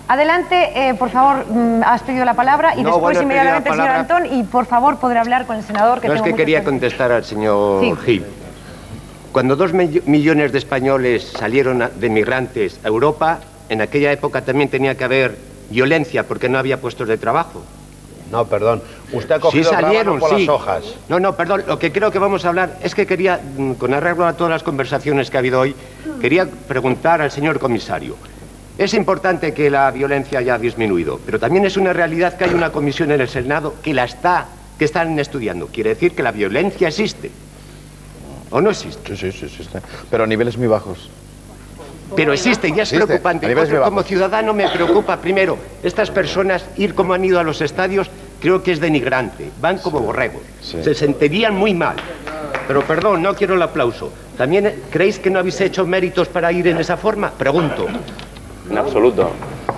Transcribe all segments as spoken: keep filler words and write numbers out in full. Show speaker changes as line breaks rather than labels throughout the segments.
Adelante, eh, por favor, has pedido la palabra y no, después bueno, inmediatamente el señor Antón y por favor podrá hablar con el senador que
No,
tengo
es que quería
cosas.
contestar al señor
sí.
Gil. Cuando dos millones de españoles salieron de migrantes a Europa, en aquella época también tenía que haber violencia porque no había puestos de trabajo.
No, perdón. Usted ha cogido
sí salieron,
por
sí.
las hojas.
No, no, perdón. Lo que creo que vamos a hablar es que quería, con arreglo a todas las conversaciones que ha habido hoy, quería preguntar al señor comisario. Es importante que la violencia haya disminuido, pero también es una realidad que hay una comisión en el Senado que la está, que están estudiando. Quiere decir que la violencia existe. ¿O no existe?
Sí, sí, sí existe. Pero a niveles muy bajos.
Pero existe y es
existe.
preocupante. Porque como ciudadano me preocupa, primero, estas personas ir como han ido a los estadios, creo que es denigrante. Van como borregos. Sí. Se sentirían muy mal. Pero perdón, no quiero el aplauso. ¿También creéis que no habéis hecho méritos para ir en esa forma? Pregunto.
En absoluto.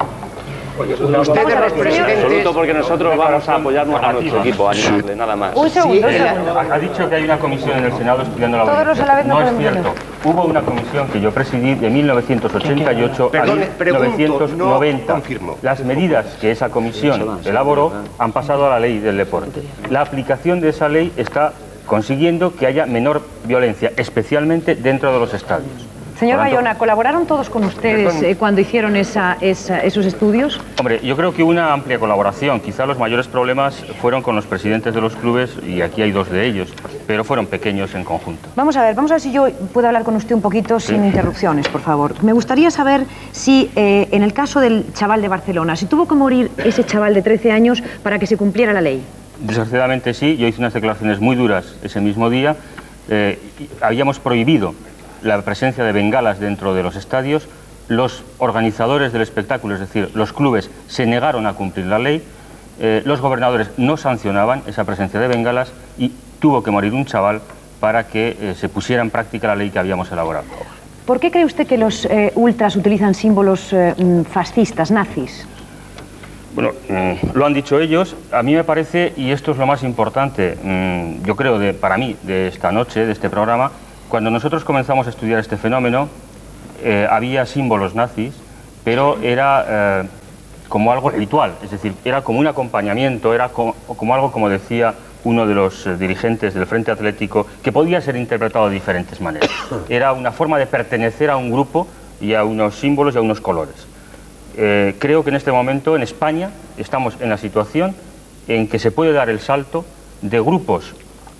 Ustedes los presidentes...
En absoluto, porque nosotros vamos a apoyarnos a nuestro equipo, a animarle, nada más.
Un segundo,
sí,
un segundo.
Ha dicho que hay una comisión en el Senado estudiando la
Todos los a la vez no
No es
podemos
cierto. Hubo una comisión que yo presidí de mil novecientos ochenta y ocho a mil novecientos noventa.
No confirmo.
Las medidas que esa comisión elaboró han pasado a la ley del deporte. La aplicación de esa ley está consiguiendo que haya menor violencia, especialmente dentro de los estadios.
Señor Bayona, ¿colaboraron todos con ustedes eh, cuando hicieron esa, esa, esos estudios?
Hombre, yo creo que hubo una amplia colaboración. Quizá los mayores problemas fueron con los presidentes de los clubes, y aquí hay dos de ellos, pero fueron pequeños en conjunto.
Vamos a ver, vamos a ver si yo puedo hablar con usted un poquito
sí.
sin interrupciones, por favor. Me gustaría saber si, eh, en el caso del chaval de Barcelona, si tuvo que morir ese chaval de trece años para que se cumpliera la ley.
Desgraciadamente sí, yo hice unas declaraciones muy duras ese mismo día. Eh, habíamos prohibido la presencia de bengalas dentro de los estadios. Los organizadores del espectáculo, es decir, los clubes, se negaron a cumplir la ley. Eh, los gobernadores no sancionaban esa presencia de bengalas y tuvo que morir un chaval para que eh, se pusiera en práctica la ley que habíamos elaborado.
¿Por qué cree usted que los eh, ultras utilizan símbolos eh, fascistas, nazis?
Bueno, mmm, lo han dicho ellos. A mí me parece, y esto es lo más importante, mmm, yo creo, de, para mí, de esta noche, de este programa, cuando nosotros comenzamos a estudiar este fenómeno, eh, había símbolos nazis, pero era eh, como algo ritual, es decir, era como un acompañamiento, era como, como algo, como decía uno de los eh, dirigentes del Frente Atlético, que podía ser interpretado de diferentes maneras. Era una forma de pertenecer a un grupo y a unos símbolos y a unos colores. Eh, creo que en este momento, en España, estamos en la situación en que se puede dar el salto de grupos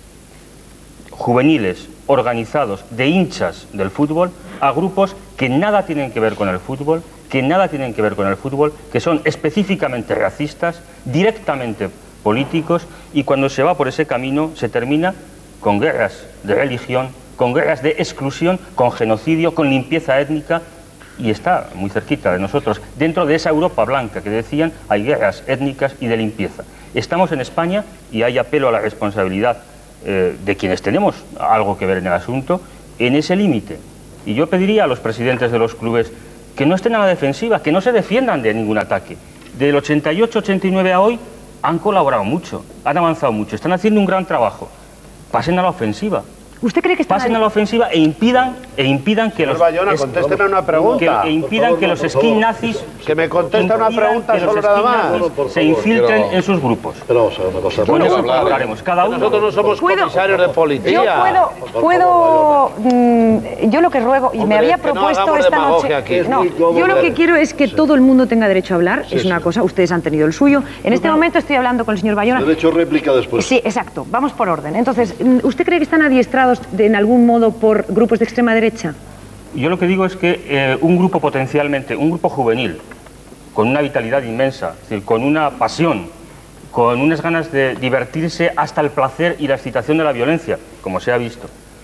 juveniles, organizados, de hinchas del fútbol, a grupos que nada tienen que ver con el fútbol, que nada tienen que ver con el fútbol, que son específicamente racistas, directamente políticos, y cuando se va por ese camino se termina con guerras de religión, con guerras de exclusión, con genocidio, con limpieza étnica, y está muy cerquita de nosotros. Dentro de esa Europa blanca que decían, hay guerras étnicas y de limpieza. Estamos en España y hay apelo a la responsabilidad Eh, de quienes tenemos algo que ver en el asunto, en ese límite. Y yo pediría a los presidentes de los clubes que no estén a la defensiva, que no se defiendan de ningún ataque. Del ochenta y ocho ochenta y nueve a hoy han colaborado mucho, han avanzado mucho, están haciendo un gran trabajo. Pasen a la ofensiva.
¿Usted cree que están
Pasen a la ofensiva e impidan, e impidan que
Señor
los...
Bayona,
es,
contésteme una pregunta.
Que, e impidan que los skin nazis...
Que me conteste una pregunta
que
solo nada más.
Se infiltren en sus grupos.
Pero, una cosa,
bueno, eso hablaremos. Cada uno...
Nosotros no somos comisarios de policía.
Yo puedo... puedo mmm, yo lo que ruego, y Hombre, me había propuesto
no
esta noche...
Aquí.
No, yo lo que quiero es que sí. todo el mundo tenga derecho a hablar, sí, es una sí. cosa, ustedes han tenido el suyo. En este momento estoy hablando con el señor Bayona.
Derecho a réplica después.
Sí, exacto. Vamos por orden. Entonces, ¿usted cree que están adiestrados de, en algún modo por grupos de extrema derecha?
Yo lo que digo es que eh, un grupo potencialmente, un grupo juvenil, con una vitalidad inmensa, es decir, con una pasión, con unas ganas de divertirse hasta el placer y la excitación de la violencia, como se ha visto.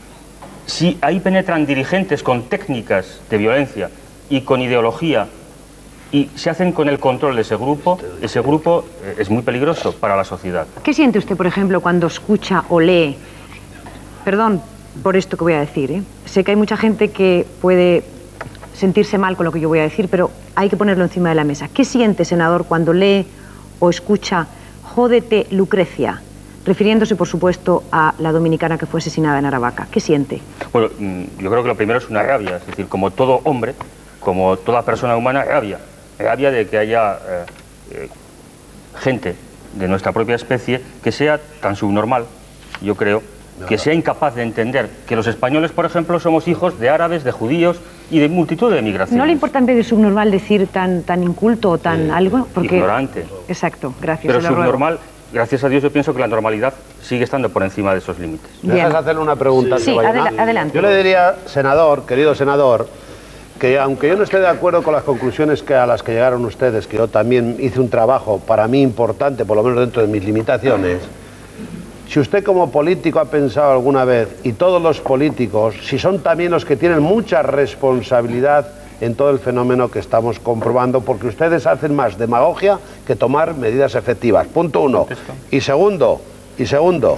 Si ahí penetran dirigentes con técnicas de violencia y con ideología y se hacen con el control de ese grupo, ese grupo eh, es muy peligroso para la sociedad.
¿Qué siente usted, por ejemplo, cuando escucha o lee? Perdón por esto que voy a decir, ¿eh? Sé que hay mucha gente que puede sentirse mal con lo que yo voy a decir, pero hay que ponerlo encima de la mesa. ¿Qué siente, senador, cuando lee o escucha "Jódete, Lucrecia", refiriéndose, por supuesto, a la dominicana que fue asesinada en Aravaca? ¿Qué siente?
Bueno, yo creo que lo primero es una rabia, es decir, como todo hombre, como toda persona humana, rabia. rabia de que haya eh, eh, gente de nuestra propia especie que sea tan subnormal, yo creo, que sea incapaz de entender que los españoles, por ejemplo, somos hijos de árabes, de judíos y de multitud de migraciones.
¿No le importa en vez de subnormal decir tan, tan inculto o tan sí. algo? Porque...
Ignorante.
Exacto, gracias.
Pero subnormal, gracias a Dios, yo pienso que la normalidad sigue estando por encima de esos límites.
¿Me dejas hacerle una pregunta?
Sí, sí adela adelante.
Yo le diría, senador, querido senador, que aunque yo no esté de acuerdo con las conclusiones que a las que llegaron ustedes, que yo también hice un trabajo para mí importante, por lo menos dentro de mis limitaciones, si usted como político ha pensado alguna vez, y todos los políticos, si son también los que tienen mucha responsabilidad en todo el fenómeno que estamos comprobando, porque ustedes hacen más demagogia que tomar medidas efectivas. Punto uno. Y segundo, y segundo...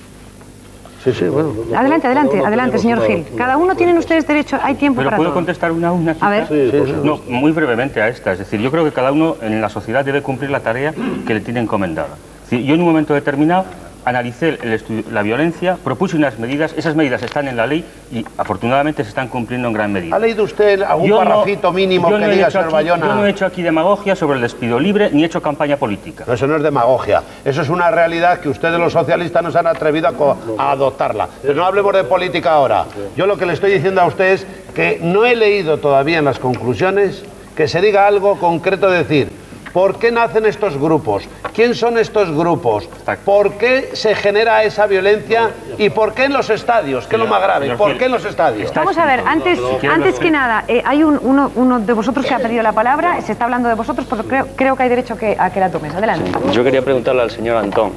Sí, sí, bueno.
Adelante, adelante, adelante, señor Gil. Cada uno tienen ustedes derecho, hay tiempo
Pero
para
¿puedo
todo.
contestar una a una?
A ver.
Sí, sí, sí.
No, muy brevemente a esta. Es decir, yo creo que cada uno en la sociedad debe cumplir la tarea que le tiene encomendada. Es decir, yo en un momento determinado analicé el estudio, la violencia, propuse unas medidas, esas medidas están en la ley y afortunadamente se están cumpliendo en gran medida.
¿Ha leído usted algún
yo
parrafito
no,
mínimo que
no
diga, señor
aquí,
Bayona?
Yo no he hecho aquí demagogia sobre el despido libre ni he hecho campaña política.
No, eso no es demagogia, eso es una realidad que ustedes los socialistas no se han atrevido a, a adoptarla. Pero no hablemos de política ahora. Yo lo que le estoy diciendo a usted es que no he leído todavía en las conclusiones que se diga algo concreto de decir, ¿por qué nacen estos grupos? ¿Quién son estos grupos? ¿Por qué se genera esa violencia? ¿Y por qué en los estadios? ¿Qué es lo más grave? ¿Por qué en los estadios?
Vamos a ver, antes, antes que nada, eh, hay un, uno, uno de vosotros que ha pedido la palabra, se está hablando de vosotros, pero creo, creo que hay derecho que, a que la tomes. Adelante.
Yo quería preguntarle al señor Antón,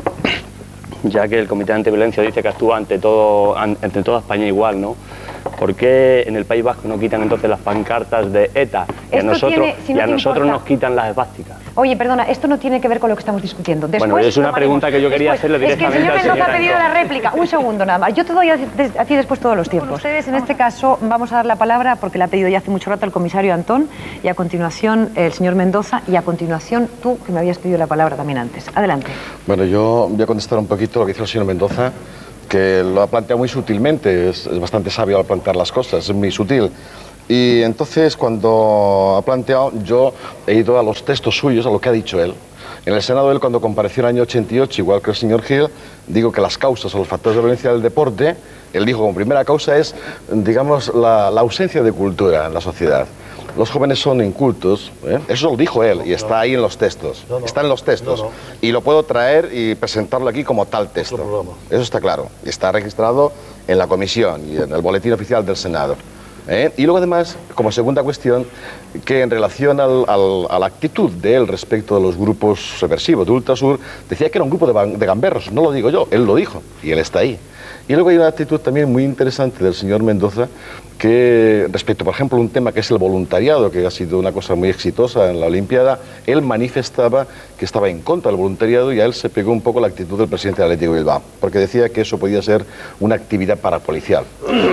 ya que el Comité de Antiviolencia dice que actúa ante, todo, ante toda España igual, ¿no? ¿Por qué en el País Vasco no quitan entonces las pancartas de ETA y a nosotros, tiene, si no y a nosotros nos quitan las esvásticas?
Oye, perdona, esto no tiene que ver con lo que estamos discutiendo. Después,
bueno, es una
tomaremos.
pregunta que yo quería
después,
hacerle directamente al señor.
Es que el señor Mendoza ha pedido la réplica. Un segundo nada más. Yo te doy a, a ti después todos los tiempos. Ustedes, en este caso, vamos a dar la palabra, porque la ha pedido ya hace mucho rato el comisario Antón, y a continuación el señor Mendoza, y a continuación tú, que me habías pedido la palabra también antes. Adelante.
Bueno, yo voy a contestar un poquito lo que dice el señor Mendoza, que lo ha planteado muy sutilmente, es, es bastante sabio al plantear las cosas, es muy sutil. Y entonces, cuando ha planteado, yo he ido a los textos suyos, a lo que ha dicho él. En el Senado, él, cuando compareció en el año ochenta y ocho, igual que el señor Gil, digo que las causas o los factores de violencia del deporte, él dijo como primera causa es, digamos, la, la ausencia de cultura en la sociedad. Los jóvenes son incultos, ¿eh? Eso lo dijo él y está ahí en los textos, no, no, está en los textos no, no. Y lo puedo traer y presentarlo aquí como tal texto, eso está claro, y está registrado en la comisión y en el boletín oficial del Senado. ¿Eh? Y luego además, como segunda cuestión, que en relación al, al, a la actitud de él respecto de los grupos subversivos de Ultrasur, decía que era un grupo de, de gamberros, no lo digo yo, él lo dijo y él está ahí. Y luego hay una actitud también muy interesante del señor Mendoza, que respecto, por ejemplo, a un tema que es el voluntariado, que ha sido una cosa muy exitosa en la Olimpiada, él manifestaba que estaba en contra del voluntariado y a él se pegó un poco la actitud del presidente del Atlético de Bilbao, porque decía que eso podía ser una actividad parapolicial.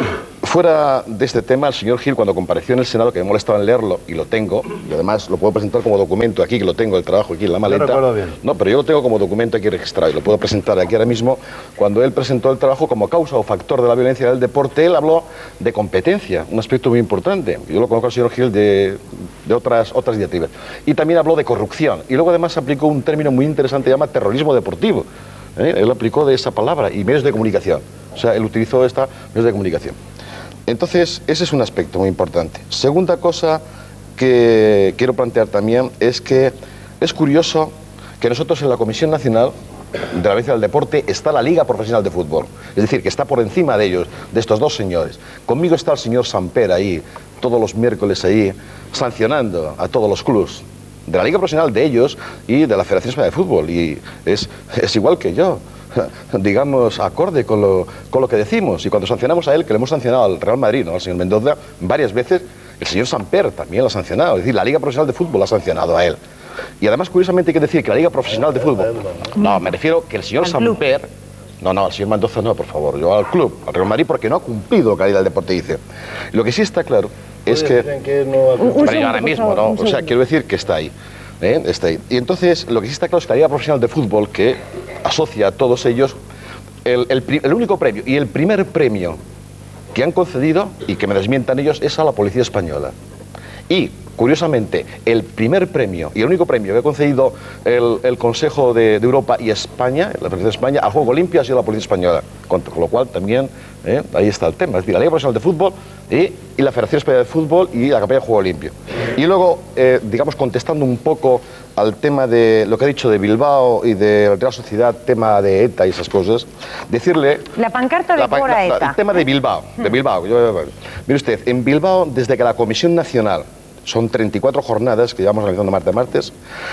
Fuera de este tema, el señor Gil, cuando compareció en el Senado, que me molestaba en leerlo, y lo tengo, y además lo puedo presentar como documento aquí, que lo tengo, el trabajo aquí en la maleta.
No recuerdo bien.
No, pero yo lo tengo como documento aquí registrado, y lo puedo presentar aquí ahora mismo. Cuando él presentó el trabajo como causa o factor de la violencia del deporte, él habló de competencia, un aspecto muy importante. Yo lo conozco al señor Gil de, de otras, otras diatribas. Y también habló de corrupción. Y luego además aplicó un término muy interesante, que se llama terrorismo deportivo. ¿Eh? Él aplicó de esa palabra, y medios de comunicación. O sea, él utilizó esta medios de comunicación. Entonces, ese es un aspecto muy importante. Segunda cosa que quiero plantear también es que es curioso que nosotros en la Comisión Nacional de la Violencia del Deporte está la Liga Profesional de Fútbol. Es decir, que está por encima de ellos, de estos dos señores. Conmigo está el señor Samper ahí, todos los miércoles ahí, sancionando a todos los clubes de la Liga Profesional de ellos y de la Federación Española de Fútbol. Y es, es igual que yo. Digamos, acorde con lo, con lo que decimos. Y cuando sancionamos a él, que le hemos sancionado al Real Madrid, ¿no?, al señor Mendoza, varias veces, el señor Samper también lo ha sancionado. Es decir, la Liga Profesional de Fútbol lo ha sancionado a él. Y además, curiosamente, hay que decir que la Liga Profesional de Fútbol... No, me refiero que el señor Samper... No, no, al señor Mendoza no, por favor. Yo al club, al Real Madrid, porque no ha cumplido lo que la ley del deporte dice. Lo que sí está claro es que... que no pero ahora mismo, ¿no? O sea, quiero decir que está ahí. ¿Eh? Está ahí. Y entonces, lo que sí está claro es que la Liga Profesional de Fútbol, que asocia a todos ellos, el, el, el único premio y el primer premio que han concedido, y que me desmientan ellos, es a la Policía Española. Y Curiosamente, el primer premio y el único premio que ha concedido el, el Consejo de, de Europa y España, la Federación de España, al juego limpio ha sido la Policía Española. Con, con lo cual también, eh, ahí está el tema. Es decir, la Liga Profesional de Fútbol y, y la Federación Española de Fútbol y la campaña de juego limpio. Y luego, eh, digamos, contestando un poco al tema de lo que ha dicho de Bilbao y de Real Sociedad, tema de ETA y esas cosas, decirle...
La pancarta de por a ETA.
El tema de Bilbao, de Bilbao. Yo, mire usted, en Bilbao, desde que la Comisión Nacional, son treinta y cuatro jornadas que llevamos realizando martes a martes,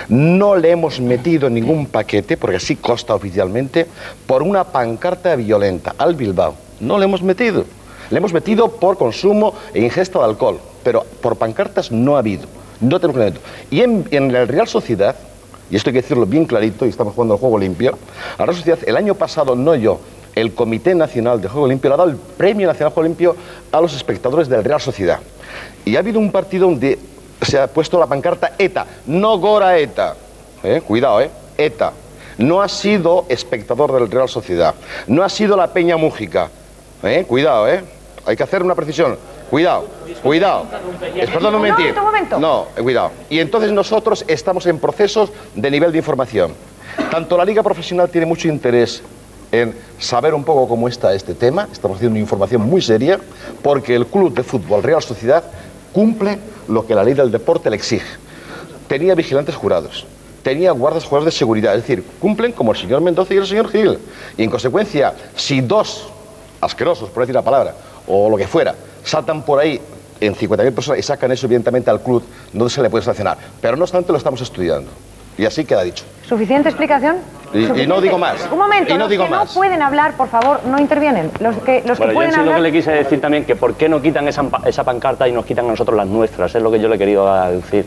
no le hemos metido ningún paquete, porque así consta oficialmente, por una pancarta violenta al Bilbao. No le hemos metido. Le hemos metido por consumo e ingesta de alcohol, pero por pancartas no ha habido. No tenemos elemento. Y en, en la Real Sociedad, y esto hay que decirlo bien clarito, y estamos jugando al juego limpio, la Real Sociedad, el año pasado, no yo, el Comité Nacional de Juego Limpio le ha dado el Premio Nacional de Juego Limpio a los espectadores de la Real Sociedad. Y ha habido un partido donde se ha puesto la pancarta ETA, no Gora ETA. ¿Eh? Cuidado, ¿eh? ETA. No ha sido espectador de la Real Sociedad. No ha sido la Peña Mújica. ¿Eh? Cuidado, ¿eh? Hay que hacer una precisión. Cuidado, cuidado. Es, perdón, un
momento, un momento.
No, cuidado. Y entonces nosotros estamos en procesos de nivel de información. Tanto la Liga Profesional tiene mucho interés en saber un poco cómo está este tema. Estamos haciendo una información muy seria porque el Club de Fútbol Real Sociedad cumple lo que la ley del deporte le exige. Tenía vigilantes jurados, tenía guardas jurados de seguridad, es decir, cumplen como el señor Mendoza y el señor Gil. Y en consecuencia, si dos asquerosos, por decir la palabra, o lo que fuera, saltan por ahí en cincuenta mil personas y sacan eso evidentemente al club, no se le puede sancionar. Pero no obstante lo estamos estudiando. Y así queda dicho.
¿Suficiente explicación?
Y,
¿Suficiente?
y no digo más.
Un momento,
y no
los
digo
que
más.
no pueden hablar, por favor, no intervienen. Los que, los
bueno,
que pueden
yo sí
hablar...
lo que le quise decir también, que por qué no quitan esa, esa pancarta y nos quitan a nosotros las nuestras, es lo que yo le he querido decir.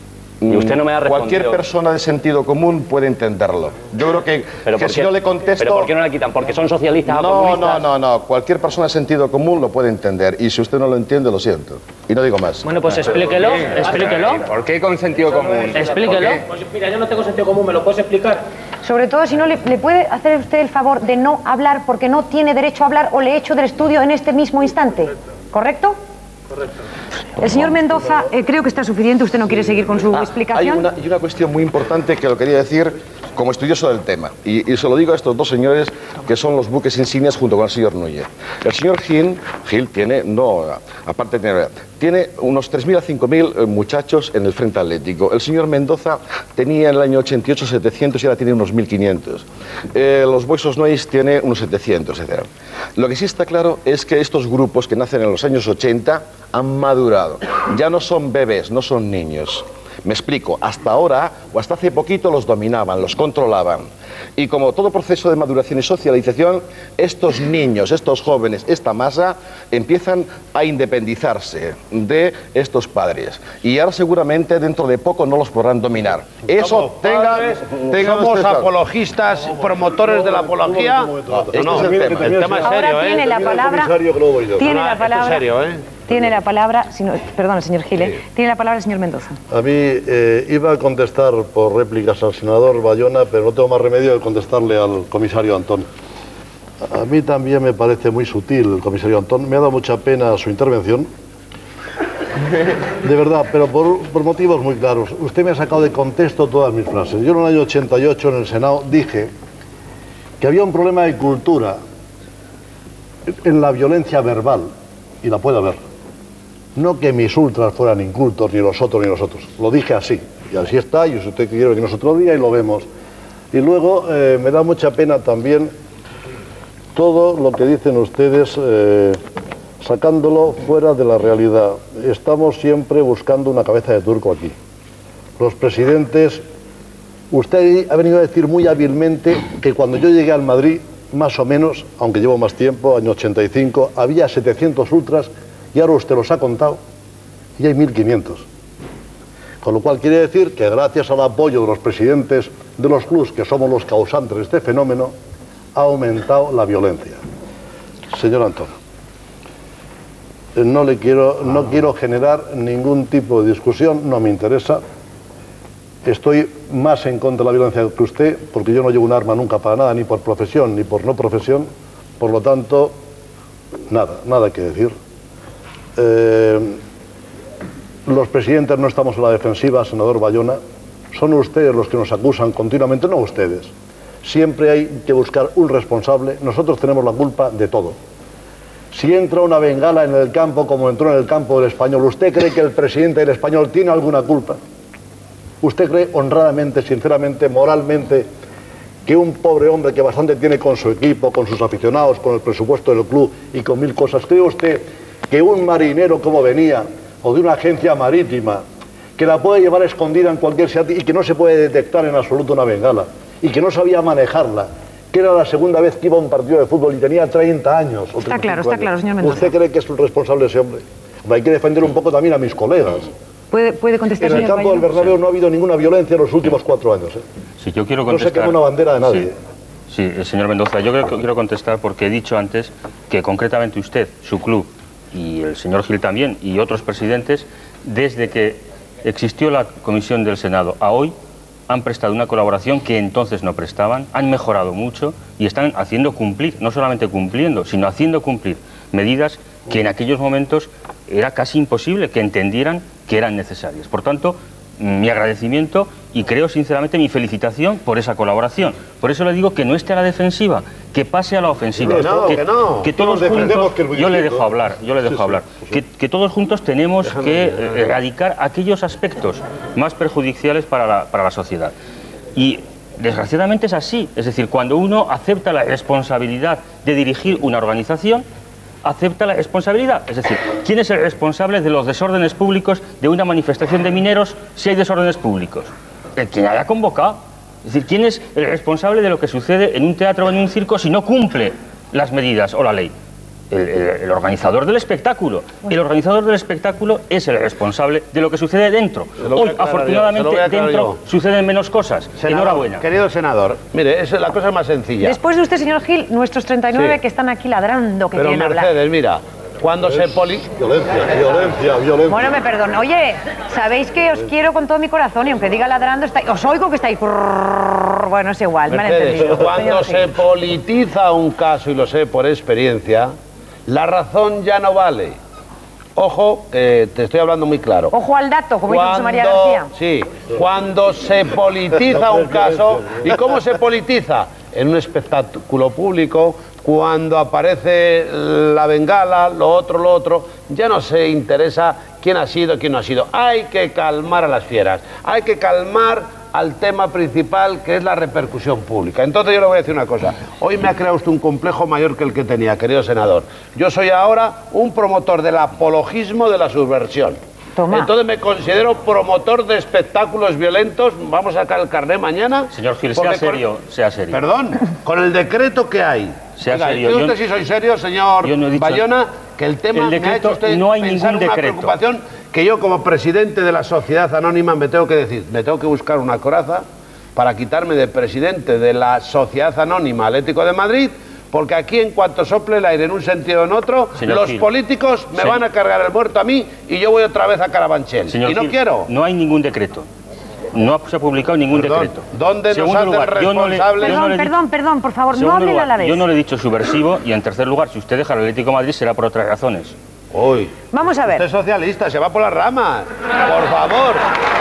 Y usted no me ha respondido.
Cualquier persona de sentido común puede entenderlo. Yo creo que,
pero
que si no le contesto...
¿Pero por qué no la quitan? ¿Porque son socialistas o
No,
comunistas?
no, no, no. Cualquier persona de sentido común lo puede entender. Y si usted no lo entiende, lo siento. Y no digo más.
Bueno, pues explíquelo, explíquelo.
¿Por qué con sentido común?
Explíquelo. Pues mira, yo no tengo sentido común, ¿me lo puedes explicar?
Sobre todo, si no, le, le puede hacer usted el favor de no hablar porque no tiene derecho a hablar o le echo del estudio en este mismo instante. ¿Correcto?
Correcto.
El señor Mendoza, eh, creo que está suficiente. ¿Usted no quiere seguir con su
Ah,
explicación?
Hay una, y una cuestión muy importante que lo quería decir como estudioso del tema. Y, y se lo digo a estos dos señores que son los buques insignias junto con el señor Núñez. El señor Gil, Gil tiene, no, aparte de tener, tiene unos tres mil a cinco mil muchachos en el Frente Atlético. El señor Mendoza tenía en el año ochenta y ocho setecientos y ahora tiene unos mil quinientos. Eh, los Boys Nois tiene unos setecientos, etcétera. Lo que sí está claro es que estos grupos que nacen en los años ochenta han madurado. Ya no son bebés, no son niños. Me explico, hasta ahora o hasta hace poquito los dominaban, los controlaban. Y como todo proceso de maduración y socialización, estos niños, estos jóvenes, esta masa, empiezan a independizarse de estos padres. Y ahora seguramente dentro de poco no los podrán dominar. Eso tenga, tenga
somos
usted claro.
apologistas, promotores de la apología. No,
Este
no,
es el tema.
el tema es
Ahora
serio,
tiene
¿eh?
la palabra... Tiene
No,
la
esto es
palabra...
serio, ¿eh?
Tiene la palabra... Si no, perdón, el señor Gil, ¿eh? Tiene la palabra el señor Mendoza.
A mí eh, iba a contestar por réplicas al senador Bayona, pero no tengo más remedio que contestarle al comisario Antón. A mí también me parece muy sutil el comisario Antón. Me ha dado mucha pena su intervención. De verdad, pero por, por motivos muy claros. Usted me ha sacado de contexto todas mis frases. Yo en el año ochenta y ocho en el Senado dije que había un problema de cultura en la violencia verbal, y la puede haber. No que mis ultras fueran incultos, ni los otros ni los otros. Lo dije así, y así está, y si usted quiere venirnos otro día y lo vemos. Y luego eh, me da mucha pena también todo lo que dicen ustedes, eh, sacándolo fuera de la realidad. Estamos siempre buscando una cabeza de turco aquí. Los presidentes, usted ha venido a decir muy hábilmente que cuando yo llegué al Madrid, más o menos, aunque llevo más tiempo, año ochenta y cinco, había setecientos ultras y ahora usted los ha contado y hay mil quinientos. Con lo cual quiere decir que gracias al apoyo de los presidentes de los clubs, que somos los causantes de este fenómeno, ha aumentado la violencia. Señor Antón, no le quiero, no quiero generar ningún tipo de discusión, no me interesa. Estoy más en contra de la violencia que usted, porque yo no llevo un arma nunca para nada, ni por profesión, ni por no profesión. Por lo tanto, nada, nada que decir. Eh, los presidentes no estamos a la defensiva, senador Bayona. Son ustedes los que nos acusan continuamente, no ustedes. Siempre hay que buscar un responsable. Nosotros tenemos la culpa de todo. Si entra una bengala en el campo como entró en el campo del Español, ¿usted cree que el presidente del Español tiene alguna culpa? ¿Usted cree honradamente, sinceramente, moralmente, que un pobre hombre que bastante tiene con su equipo, con sus aficionados, con el presupuesto del club y con mil cosas, cree usted que un marinero como venía, o de una agencia marítima, que la puede llevar escondida en cualquier sitio y que no se puede detectar en absoluto una bengala, y que no sabía manejarla, que era la segunda vez que iba a un partido de fútbol y tenía treinta años? O
está claro, está
años.
claro, señor Mendoza.
¿Usted cree que es un responsable ese hombre? Hay que defender un poco también a mis colegas.
¿Puede, puede contestar,
en el
señor
campo del Bernabéu no ha habido ninguna violencia en los últimos cuatro años. ¿eh?
Sí, yo quiero
No
contestar.
se quema una bandera de nadie.
Sí, sí, señor Mendoza, yo creo que quiero contestar porque he dicho antes que concretamente usted, su club y el señor Gil también y otros presidentes, desde que existió la comisión del Senado a hoy, han prestado una colaboración que entonces no prestaban, han mejorado mucho y están haciendo cumplir, no solamente cumpliendo, sino haciendo cumplir medidas que en aquellos momentos era casi imposible que entendieran que eran necesarias. Por tanto, mi agradecimiento y creo sinceramente mi felicitación por esa colaboración. Por eso le digo que no esté a la defensiva, que pase a la ofensiva.
Que no,
que,
que no.
que todos
Nos defendemos
juntos,
que el
yo le dejo
bullicito.
hablar, yo le dejo
Sí,
hablar.
sí, sí.
Que, que todos juntos tenemos
Déjame
que
ver.
eh, erradicar aquellos aspectos más perjudiciales para la, para la sociedad. Y desgraciadamente es así. Es decir, cuando uno acepta la responsabilidad de dirigir una organización, acepta la responsabilidad. Es decir, ¿quién es el responsable de los desórdenes públicos de una manifestación de mineros si hay desórdenes públicos? El quien haya convocado. Es decir, ¿quién es el responsable de lo que sucede en un teatro o en un circo si no cumple las medidas o la ley? El, el, el organizador del espectáculo. El organizador del espectáculo es el responsable de lo que sucede dentro. Hoy, afortunadamente, dentro suceden menos cosas.
Senador,
Enhorabuena.
querido senador, mire, es la cosa más sencilla.
Después de usted, señor Gil, nuestros treinta y nueve
Sí.
que están aquí ladrando, que
Pero
quieren hablar.
Mercedes, mira, cuando se poli...
Violencia, violencia, violencia.
Bueno, me perdón. Oye, sabéis que os quiero con todo mi corazón y aunque diga ladrando, está... os oigo que estáis... Bueno, es igual, me han
Mercedes,
entendido.
cuando
Señor
se
Gil.
politiza un caso, y lo sé por experiencia, la razón ya no vale. Ojo, que te estoy hablando muy claro.
Ojo al dato, como dice José María
Cuando-
García.
Sí, cuando se politiza un caso, ¿y cómo se politiza? En un espectáculo público, cuando aparece la bengala, lo otro, lo otro, ya no se interesa quién ha sido, quién no ha sido. Hay que calmar a las fieras, hay que calmar al tema principal, que es la repercusión pública. Entonces yo le voy a decir una cosa. Hoy me ha creado usted un complejo mayor que el que tenía, querido senador. Yo soy ahora un promotor del apologismo de la subversión.
Toma.
Entonces me considero promotor de espectáculos violentos. Vamos a sacar el carné mañana.
Señor Gil,
Porque
sea
con-
serio, sea serio.
Perdón, con el decreto que hay.
Sea
Oiga,
serio,
¿y
yo-
usted si soy serio, señor
yo no he dicho-
Bayona? Que el tema
El
me ha
decreto,
hecho usted
no hay
pensar
ningún
una
decreto.
preocupación que yo como presidente de la Sociedad Anónima me tengo que decir. Me tengo que buscar una coraza para quitarme de presidente de la Sociedad Anónima Atlético de Madrid, porque aquí en cuanto sople el aire en un sentido o en otro,
Señor
los
Gil.
políticos me
Se-
van a cargar el muerto a mí y yo voy otra vez a Carabanchel.
Señor
y no
Gil,
quiero.
No hay ningún decreto. No se ha publicado ningún
Perdón,
decreto.
¿dónde nos
Segundo
hacen
lugar, yo no le-
responsables?
yo no
Perdón,
le he
perdón,
dicho-
perdón, por favor, no
Segundo
hablen
lugar,
a la vez.
yo no le he dicho subversivo y en tercer lugar, si usted deja el Atlético de Madrid será por otras razones.
Uy.
Vamos a ver.
Usted es socialista, se va por las ramas. Por favor.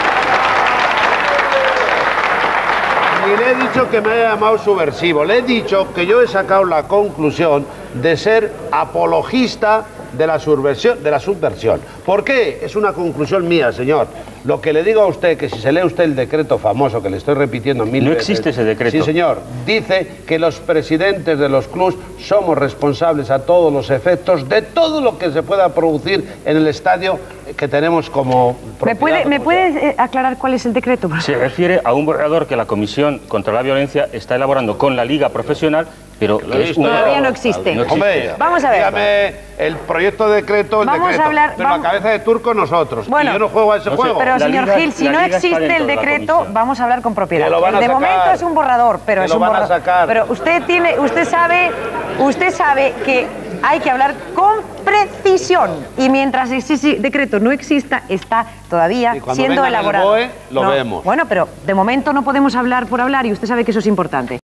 Ni le he dicho que me haya llamado subversivo. Le he dicho que yo he sacado la conclusión de ser apologista de la subversión. De la subversión. ¿Por qué? Es una conclusión mía, señor. Lo que le digo a usted, que si se lee usted el decreto famoso, que le estoy repitiendo mil
No
veces...
existe ese decreto.
Sí, señor. Dice que los presidentes de los clubs somos responsables a todos los efectos de todo lo que se pueda producir en el estadio que tenemos como
¿Me
propiedad.
puede, ¿me
como
puede eh, aclarar cuál es el decreto? por
Se
favor?
refiere a un borrador que la Comisión contra la Violencia está elaborando con la Liga Profesional, pero que es un...
Todavía no existe.
No existe.
Hombre,
Vamos a ver.
dígame el proyecto de decreto, el
Vamos a
decreto.
hablar-
pero
vamos-
la cabeza de turco nosotros.
Bueno.
y yo no juego a ese
No sé,
juego.
Pero,
La
señor
Liga-
Gil, si
la
no
Liga está
existe
dentro
el
de la
decreto,
comisión.
vamos a hablar con propiedad.
Que lo van a
de
sacar.
momento es un borrador, pero
Que
es
lo
un
van a
borrador.
sacar.
Pero usted tiene, usted sabe, usted sabe que hay que hablar con precisión. Y mientras ese decreto no exista, está todavía
Y cuando
siendo
venga en el
elaborado.
BOE, lo
No,
vemos.
Bueno, pero de momento no podemos hablar por hablar y usted sabe que eso es importante.